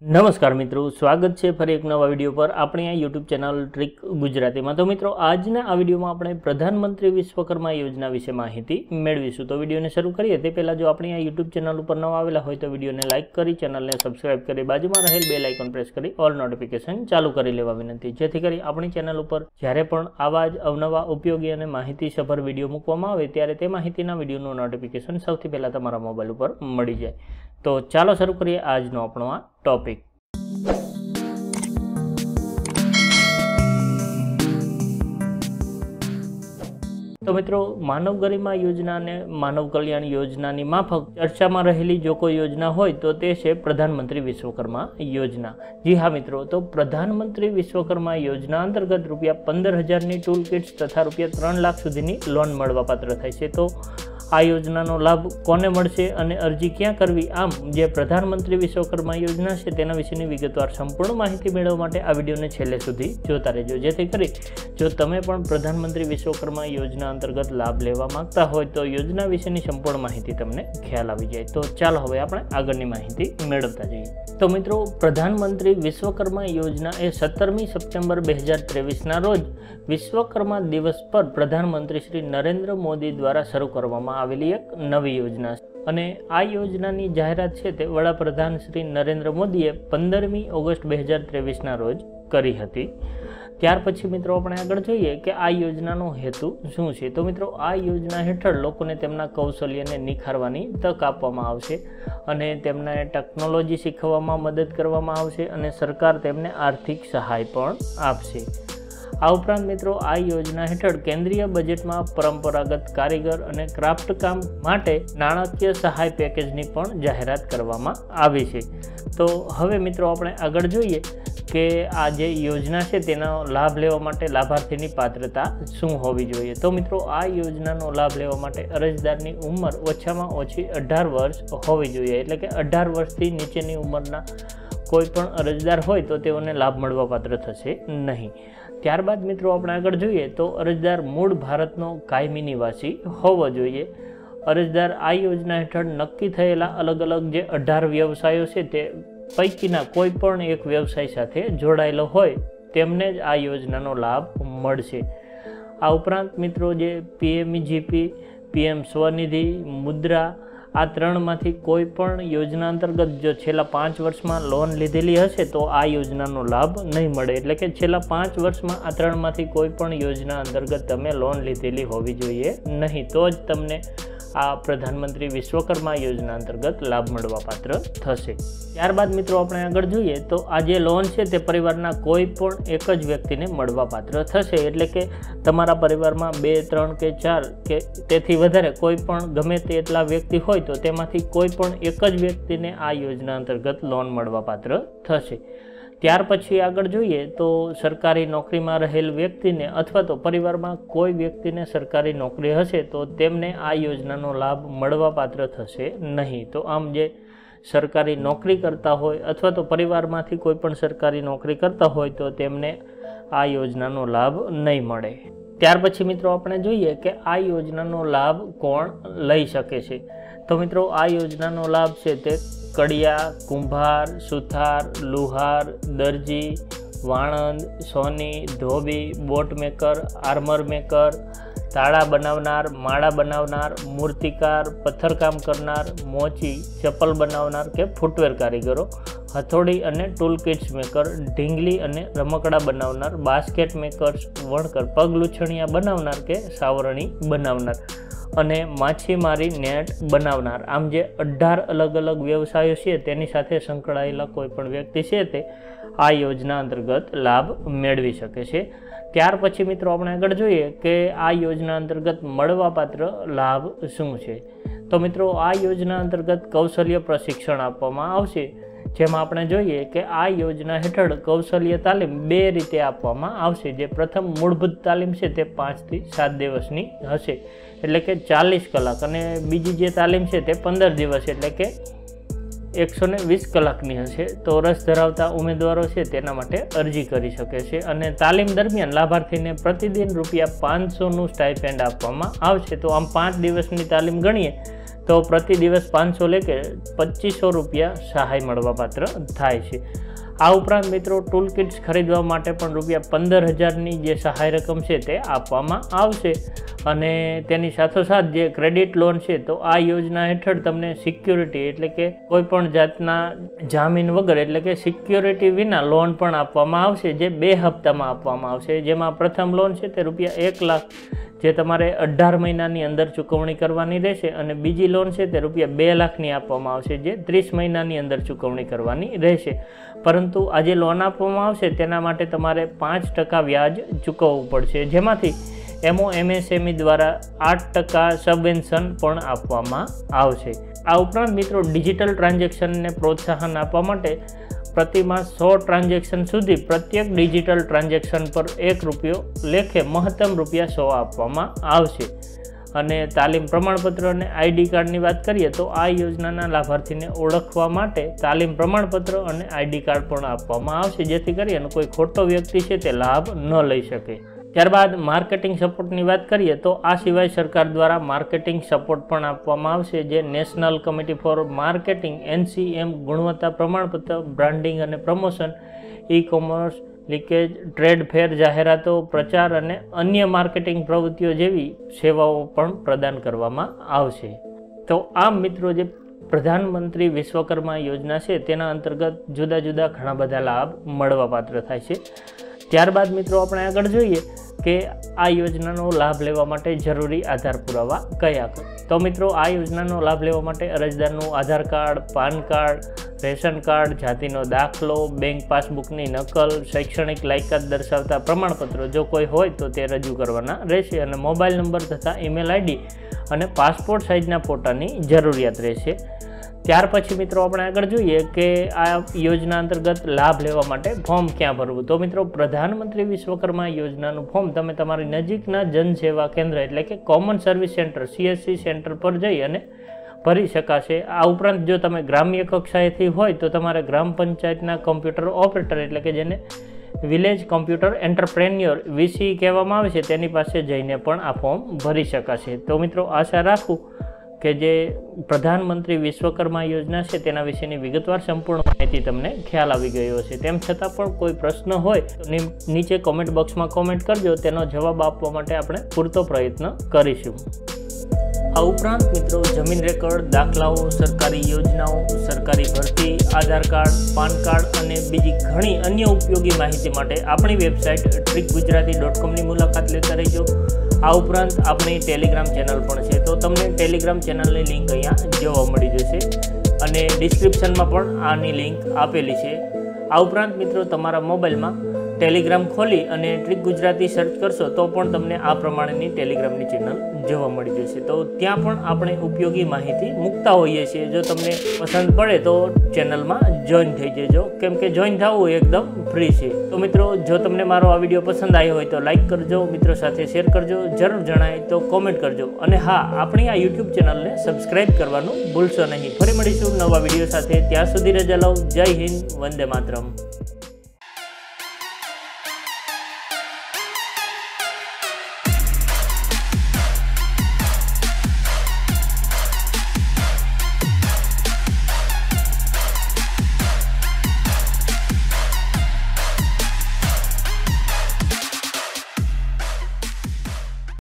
નમસ્કાર મિત્રો, સ્વાગત છે ફરી એક નવા વિડીયો પર આપણી આ યુટ્યુબ ચેનલ ટ્રીક ગુજરાતીમાં। તો મિત્રો, આજના આ વિડીયોમાં આપણે પ્રધાનમંત્રી વિશ્વકર્મા યોજના વિશે માહિતી મેળવીશું। તો વિડીયોને શરૂ કરીએ તે પહેલાં જો આપણી આ યુટ્યુબ ચેનલ ઉપર નવા આવેલા હોય તો વિડીયોને લાઇક કરી, ચેનલને સબસ્ક્રાઇબ કરી, બાજુમાં રહેલ બેલ આઇકોન પ્રેસ કરી ઓલ નોટિફિકેશન ચાલુ કરી લેવા વિનંતી, જેથી કરી આપણી ચેનલ ઉપર જ્યારે પણ આવા જ અવનવા ઉપયોગી અને માહિતીસભર વિડીયો મૂકવામાં આવે ત્યારે તે માહિતીના વિડીયોનું નોટિફિકેશન સૌથી પહેલાં તમારા મોબાઈલ ઉપર મળી જાય। તો ચાલો શરૂ કરીએ આજનો આપણો આ ટોપિક। તો મિત્રો, માનવ ગરિમા યોજના અને માનવ કલ્યાણ યોજનાની માફક ચર્ચામાં રહેલી જો કોઈ યોજના હોય તો તે છે પ્રધાનમંત્રી વિશ્વકર્મા યોજના। જી હા મિત્રો, તો પ્રધાનમંત્રી વિશ્વકર્મા યોજના અંતર્ગત ₹15,000ની ટૂલ કિટ્સ તથા ₹3 લાખ સુધીની લોન મળવાપાત્ર થાય છે। તો આ યોજનાનો લાભ કોને મળશે અને અરજી ક્યાં કરવી, આમ જે પ્રધાનમંત્રી વિશ્વકર્મા યોજના છે તેના વિશેની વિગતવાર સંપૂર્ણ માહિતી મેળવવા માટે આ વિડીયોને છેલ્લે સુધી જોતા રહેજો, જેથી કરી જો તમે પણ પ્રધાનમંત્રી વિશ્વકર્મા યોજના અંતર્ગત લાભ લેવા માંગતા હોય તો યોજના વિશેની સંપૂર્ણ માહિતી તમને ખ્યાલ આવી જાય। તો ચાલો હવે આપણે આગળની માહિતી મેળવતા જઈએ। તો મિત્રો, પ્રધાનમંત્રી વિશ્વકર્મા યોજના એ 17મી સપ્ટેમ્બર 2023ના રોજ વિશ્વકર્મા દિવસ પર પ્રધાનમંત્રી શ્રી નરેન્દ્ર મોદી દ્વારા શરૂ કરવામાં આવેલી એક નવી યોજના છે અને આ યોજનાની જાહેરાત છે તે વડાપ્રધાન શ્રી નરેન્દ્ર મોદીએ 15મી ઓગસ્ટ 2023ના રોજ કરી હતી। ત્યાર પછી મિત્રો આપણે આગળ જોઈએ કે આ યોજનાનો હેતુ શું છે। તો મિત્રો, આ યોજના હેઠળ લોકોને તેમના કૌશલ્યને નિખારવાની તક આપવામાં આવશે અને તેમને ટેકનોલોજી શીખવવામાં મદદ કરવામાં આવશે અને સરકાર તેમને આર્થિક સહાય પણ આપશે। આ ઉપરાંત મિત્રો, આ યોજના હેઠળ કેન્દ્રીય બજેટમાં પરંપરાગત કારીગર અને ક્રાફ્ટ કામ માટે નાણાકીય સહાય પેકેજની પણ જાહેરાત કરવામાં આવી છે। તો હવે મિત્રો આપણે આગળ જોઈએ કે આ જે યોજના છે તેનો લાભ લેવા માટે લાભાર્થીની પાત્રતા શું હોવી જોઈએ। તો મિત્રો, આ યોજનાનો લાભ લેવા માટે અરજદારની ઉંમર ઓછામાં ઓછી 18 વર્ષ હોવી જોઈએ, એટલે કે 18 વર્ષથી નીચેની ઉંમરના કોઈ પણ અરજદાર હોય તો તેઓને લાભ મળવાપાત્ર થશે નહીં। ત્યારબાદ મિત્રો આપણે આગળ જોઈએ તો અરજદાર મૂળ ભારતનો કાયમી નિવાસી હોવો જોઈએ। અરજદાર આ યોજના હેઠળ નક્કી થયેલા અલગ અલગ જે 18 વ્યવસાયો છે તે પૈકીના કોઈ પણ એક વ્યવસાય સાથે જોડાયેલો હોય તેમને જ આ યોજનાનો લાભ મળશે। આ ઉપરાંત મિત્રો, જે PMEGP, PM સ્વનિધિ, મુદ્રા, આ 3માંથી કોઈ પણ યોજના અંતર્ગત જો છેલ્લા 5 વર્ષમાં લોન લીધેલી હશે તો આ યોજનાનો લાભ નહીં મળે, એટલે કે છેલ્લા 5 વર્ષમાં આ 3માંથી કોઈ પણ યોજના અંતર્ગત તમે લોન લીધેલી હોવી જોઈએ નહીં, તો જ તમને આ પ્રધાનમંત્રી વિશ્વકર્મા યોજના અંતર્ગત લાભ મળવાપાત્ર થશે। ત્યારબાદ મિત્રો આપણે આગળ જોઈએ તો આ જે લોન છે તે પરિવારના કોઈ પણ એક જ વ્યક્તિને મળવાપાત્ર થશે, એટલે કે તમારા પરિવારમાં 2, 3 કે 4 કે તેથી વધારે કોઈ પણ ગમે તેટલા વ્યક્તિ હોય તો તેમાંથી કોઈ પણ એક જ વ્યક્તિને આ યોજના અંતર્ગત લોન મળવાપાત્ર થશે। ત્યાર પછી આગળ જોઈએ તો સરકારી નોકરીમાં રહેલ વ્યક્તિને અથવા તો પરિવારમાં કોઈ વ્યક્તિને સરકારી નોકરી હશે તો તેમને આ યોજનાનો લાભ મળવાપાત્ર થશે નહીં। તો આમ જે સરકારી નોકરી કરતા હોય અથવા તો પરિવારમાંથી કોઈ પણ સરકારી નોકરી કરતા હોય તો તેમને આ યોજનાનો લાભ નહીં મળે। ત્યાર પછી મિત્રો આપણે જોઈએ કે આ યોજનાનો લાભ કોણ લઈ શકે છે। તો મિત્રો, આ યોજનાનો લાભ છે તે કડિયા, કુંભાર, સુથાર, લુહાર, દરજી, વાણંદ, સોની, ધોબી, બોટ મેકર, આર્મર મેકર, તાળા બનાવનાર, માળા બનાવનાર, મૂર્તિકાર, પથ્થરકામ કરનાર, મોચી, ચપ્પલ બનાવનાર કે ફૂટવેર કારીગરો, હથોડી અને ટૂલ કિટ્સ મેકર, ઢીંગલી અને રમકડા બનાવનાર, બાસ્કેટ મેકર્સ, વણકર, પગ લૂછણિયા બનાવનાર કે સાવરણી બનાવનાર અને માછીમારી નેટ બનાવનાર, આમ જે 18 અલગ અલગ વ્યવસાયો છે તેની સાથે સંકળાયેલા કોઈ પણ વ્યક્તિ છે તે આ યોજના અંતર્ગત લાભ મેળવી શકે છે। ત્યાર પછી મિત્રો આપણે આગળ જોઈએ કે આ યોજના અંતર્ગત મળવાપાત્ર લાભ શું છે। તો મિત્રો, આ યોજના અંતર્ગત કૌશલ્ય પ્રશિક્ષણ આપવામાં આવશે, જેમાં આપણે જોઈએ કે આ યોજના હેઠળ કૌશલ્ય તાલીમ 2 રીતે આપવામાં આવશે। જે પ્રથમ મૂળભૂત તાલીમ છે તે 5 થી 7 દિવસની હશે, એટલે કે 40 કલાક, અને બીજી જે તાલીમ છે તે 15 દિવસ એટલે કે 120 કલાકની હશે। તો રસ ધરાવતા ઉમેદવારો છે તેના માટે અરજી કરી શકે છે અને તાલીમ દરમિયાન લાભાર્થીને પ્રતિદિન ₹500નું સ્ટાઇપેન્ડ આપવામાં આવશે। તો આમ 5 દિવસની તાલીમ ગણીએ તો પ્રતિ દિવસ 500 લેખે 2500 રૂપિયા સહાય મળવાપાત્ર થાય છે। આ ઉપરાંત મિત્રો ટૂલ કિટ્સ ખરીદવા માટે પણ રૂપિયા 15,000ની જે સહાય રકમ છે તે આપવામાં આવશે। અને તેની સાથોસાથ જે ક્રેડિટ લોન છે તો આ યોજના હેઠળ તમને સિક્યોરિટી એટલે કે કોઈ પણ જાતના જામીન વગર એટલે કે સિક્યોરિટી વિના લોન પણ આપવામાં આવશે, જે 2 હપ્તામાં આપવામાં આવશે। જેમાં પ્રથમ લોન છે તે રૂપિયા 1 લાખ જે તમારે 18 મહિનાની અંદર ચૂકવણી કરવાની રહેશે, અને બીજી લોન છે તે રૂપિયા 2 લાખની આપવામાં આવશે, જે 30 મહિનાની અંદર ચૂકવણી કરવાની રહેશે। પરંતુ આ જે લોન આપવામાં આવશે તેના માટે તમારે 5% વ્યાજ ચૂકવવું પડશે, જેમાંથી MoMSME દ્વારા 8% સબવેન્શન પણ આપવામાં આવશે। આ ઉપરાંત મિત્રો ડિજિટલ ટ્રાન્ઝેક્શનને પ્રોત્સાહન આપવા માટે પ્રતિ માસ 100 ટ્રાન્ઝેક્શન સુધી પ્રત્યેક ડિજિટલ ટ્રાન્ઝેક્શન પર ₹1 લેખે મહત્તમ ₹100 આપવામાં આવશે। અને તાલીમ પ્રમાણપત્ર અને ID કાર્ડની વાત કરીએ તો આ યોજનાના લાભાર્થીને ઓળખવા માટે તાલીમ પ્રમાણપત્ર અને ID કાર્ડ પણ આપવામાં આવશે, જેથી કરી અને કોઈ ખોટો વ્યક્તિ છે તે લાભ ન લઈ શકે। ત્યારબાદ માર્કેટિંગ સપોર્ટની વાત કરીએ તો આ સિવાય સરકાર દ્વારા માર્કેટિંગ સપોર્ટ પણ આપવામાં આવશે, જે national committee for marketing NCM ગુણવત્તા પ્રમાણપત્ર, બ્રાન્ડિંગ અને promotion, e-commerce, leakage, trade fair, જાહેરાતો, પ્રચાર અને અન્ય માર્કેટિંગ પ્રવૃત્તિઓ જેવી સેવાઓ પણ પ્રદાન કરવામાં આવશે। તો આમ મિત્રો જે પ્રધાનમંત્રી વિશ્વકર્મા યોજના છે તેના અંતર્ગત જુદા જુદા ઘણા બધા લાભ મળવાપાત્ર થાય છે। ત્યારબાદ મિત્રો આપણે આગળ જોઈએ કે આ યોજનાનો લાભ લેવા માટે જરૂરી આધાર પુરાવા કયા। તો મિત્રો આ યોજનાનો લાભ લેવા માટે અરજદારનું Aadhaar card, PAN card, ration card, જાતિનો દાખલો, બેંક પાસબુકની નકલ, શૈક્ષણિક લાયકાત દર્શાવતા પ્રમાણપત્રો જો કોઈ હોય તો તે રજૂ કરવાના રહેશે, અને મોબાઈલ નંબર તથા ઈમેલ ID અને પાસપોર્ટ સાઇઝના ફોટાની જરૂરિયાત રહેશે। ત્યાર પછી મિત્રો આપણે આગળ જોઈએ કે આ યોજના અંતર્ગત લાભ લેવા માટે ફોર્મ ક્યાં ભરવું। તો મિત્રો પ્રધાનમંત્રી વિશ્વકર્મા યોજનાનું ફોર્મ તમે તમારી નજીકના જનસેવા કેન્દ્ર એટલે કે common service centre CSC centre પર જઈ અને ભરી શકાશે। આ ઉપરાંત જો તમે ગ્રામ્ય કક્ષાએથી હોય તો તમારે ગ્રામ પંચાયતના કોમ્પ્યુટર ઓપરેટર એટલે કે જેને વિલેજ કોમ્પ્યુટર એન્ટરપ્રેન્યોર VC કહેવામાં આવે છે તેની પાસે જઈને પણ આ ફોર્મ ભરી શકાશે। તો મિત્રો આશા રાખું કે જે પ્રધાનમંત્રી વિશ્વકર્મા યોજના છે તેના વિશેની વિગતવાર સંપૂર્ણ માહિતી તમને ખ્યાલ આવી ગયો હશે। તેમ છતાં પણ કોઈ પ્રશ્ન હોય તો નીચે કોમેન્ટ બોક્સમાં કોમેન્ટ કરજો, તેનો જવાબ આપવા માટે આપણે પૂરતો પ્રયત્ન કરીશું। આ ઉપરાંત મિત્રો જમીન રેકર્ડ, દાખલાઓ, સરકારી યોજનાઓ, સરકારી ભરતી, આધાર કાર્ડ, પાન કાર્ડ અને બીજી ઘણી અન્ય ઉપયોગી માહિતી માટે આપણી વેબસાઇટ trickgujarati.com ની મુલાકાત લેતા રહેજો। આ ઉપરાંત આપણી ટેલિગ્રામ ચેનલ પણ છે, તો તમને ટેલિગ્રામ ચેનલની લિંક અહીંયા જોવા મળી જશે, અને ડિસ્ક્રિપ્શનમાં પણ આની લિંક આપેલી છે। આ ઉપરાંત મિત્રો તમારા મોબાઈલમાં ટેલિગ્રામ ખોલી અને ટ્રીક ગુજરાતી સર્ચ કરશો તો પણ તમને આ પ્રમાણેની ટેલિગ્રામની ચેનલ જોવા મળી જશે। તો ત્યાં પણ આપણે ઉપયોગી માહિતી મૂકતા હોઈએ છીએ, જો તમને પસંદ પડે તો ચેનલમાં જોઈન થઈ જજો, કેમ કે જોઈન થવું એકદમ ફ્રી છે। તો મિત્રો જો તમને મારો આ વિડીયો પસંદ આવ્યો હોય તો લાઈક કરજો, મિત્રો સાથે શેર કરજો, જરૂર જણાય તો કોમેન્ટ કરજો, અને હા, આપણી આ YouTube ચેનલને સબસ્ક્રાઈબ કરવાનું ભૂલશો નહીં। ફરી મળીશું નવા વિડીયો સાથે, ત્યાં સુધી રજા લો। જય હિન્દ, વંદે માતરમ।